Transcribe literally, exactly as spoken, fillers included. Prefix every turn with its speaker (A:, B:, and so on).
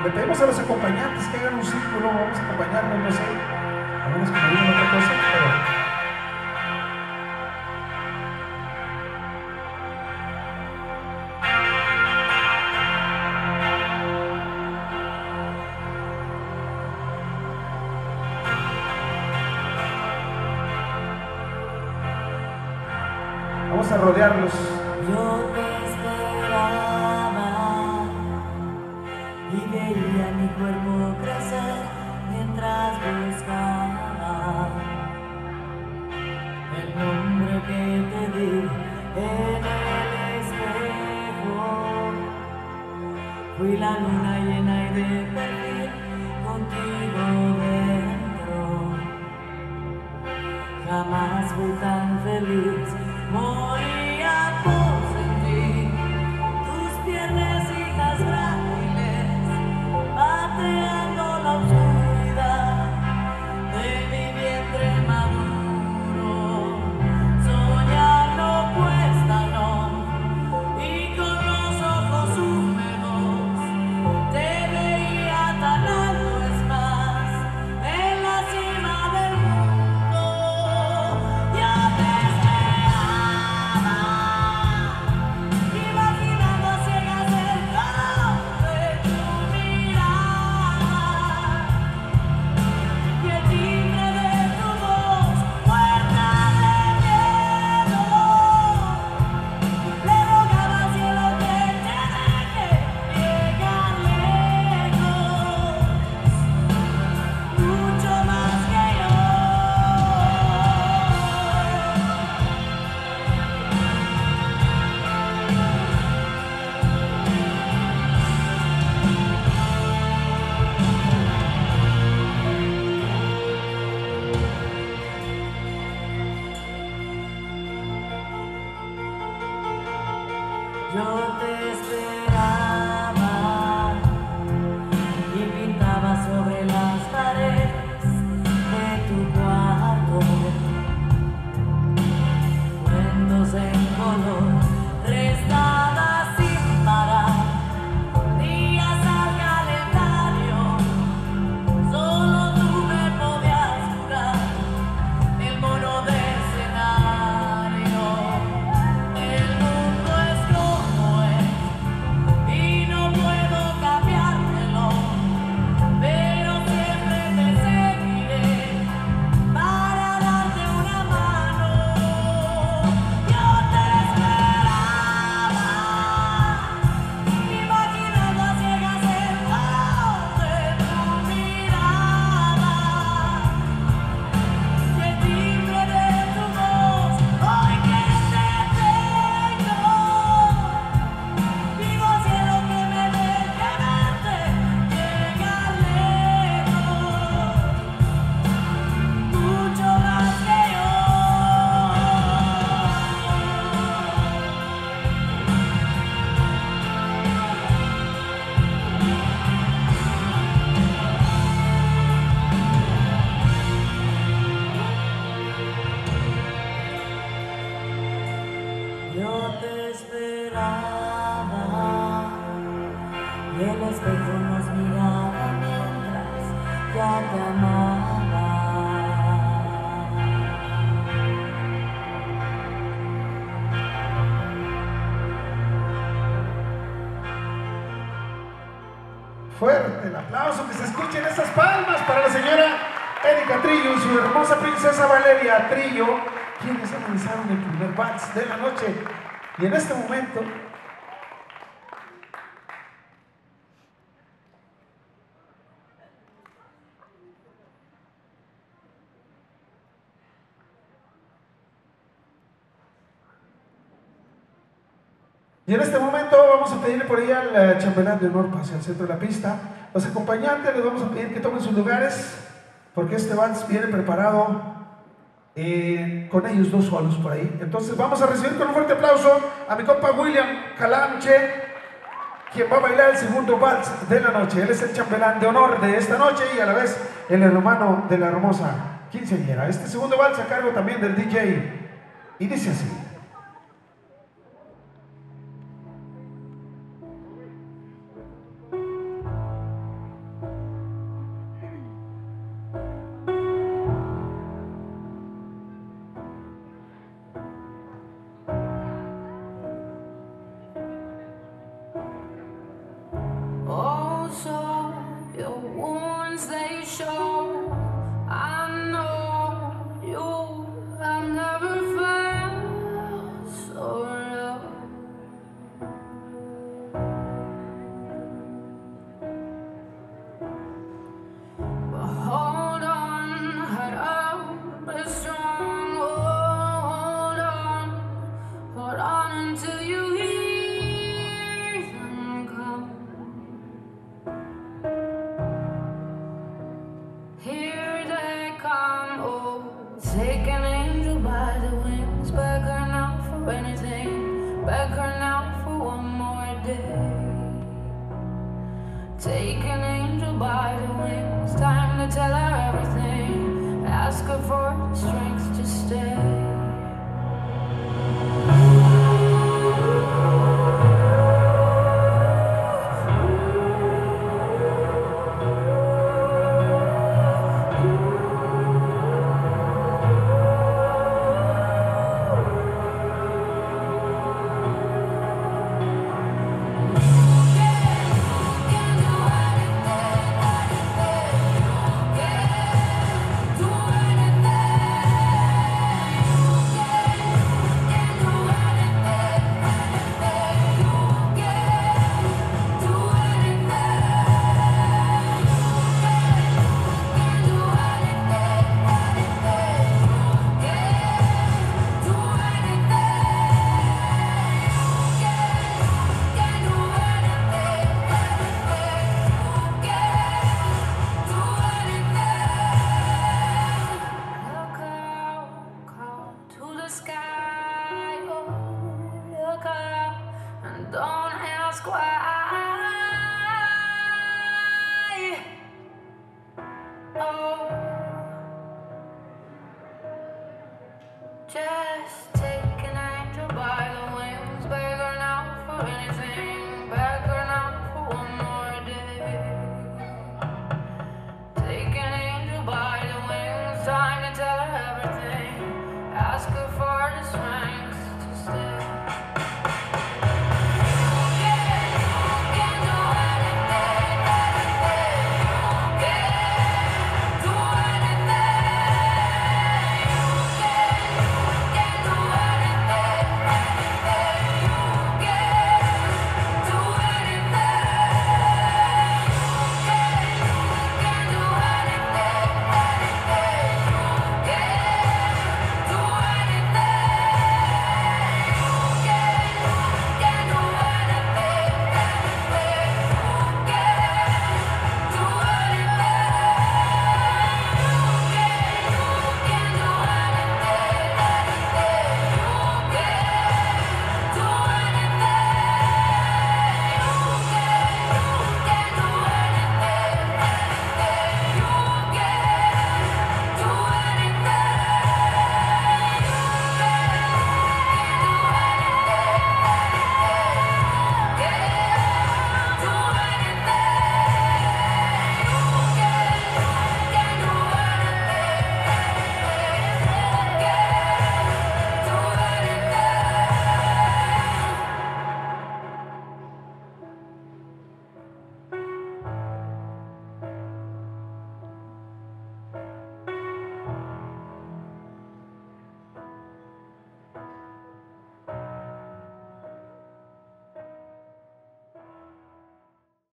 A: Le pedimos a los acompañantes que hagan un círculo, vamos a acompañarnos, no sé, a menos que me digan otra cosa, pero... Vamos a rodearlos.
B: Yo te esperaba y veía mi cuerpo crecer mientras buscaba el nombre que te di en el espejo. Fui la luna llena y de perfil contigo dentro. Jamás fui tan feliz. Moría por sentir tus piernecitas frágiles pateando la oscuridad de mi vientre maduro. Soñar no cuesta, no, y con los ojos húmedos te veía tan alto, es más, en la cima del mundo. Ya te Yo te esperaba y pintaba sobre las paredes de tu cuarto cuentos en color, restadas sin parar, días al calendario. Solo tú me podías jurar el mono de escenario. El mundo es como es y no puedo cambiártelo, pero siempre te seguiré para darte una mano. Yo te esperaba, imaginando a ciegas el lado de tu mirada y el timbre de tu voz. Hoy que te tengo, digo al cielo que me deje verte llegar lejos, mucho más que yo. Yo te esperaba y el espejo nos miraba mientras ya te amaba.
A: Fuerte el aplauso, que se escuchen esas palmas para la señora Erika Trillo y su hermosa princesa Valeria Trillo, quienes organizaron el primer vals de la noche. Y en este momento Y en este momento vamos a pedirle por ahí al eh, chambelán de honor hacia el centro de la pista. Los acompañantes les vamos a pedir que tomen sus lugares, porque este vals viene preparado eh, con ellos dos solos por ahí. Entonces vamos a recibir con un fuerte aplauso a mi compa William Calanche, quien va a bailar el segundo vals de la noche. Él es el chambelán de honor de esta noche y a la vez el hermano de la hermosa quinceañera. Este segundo vals a cargo también del D J y dice así.
B: sky. Oh, look up and don't ask why. Oh, just take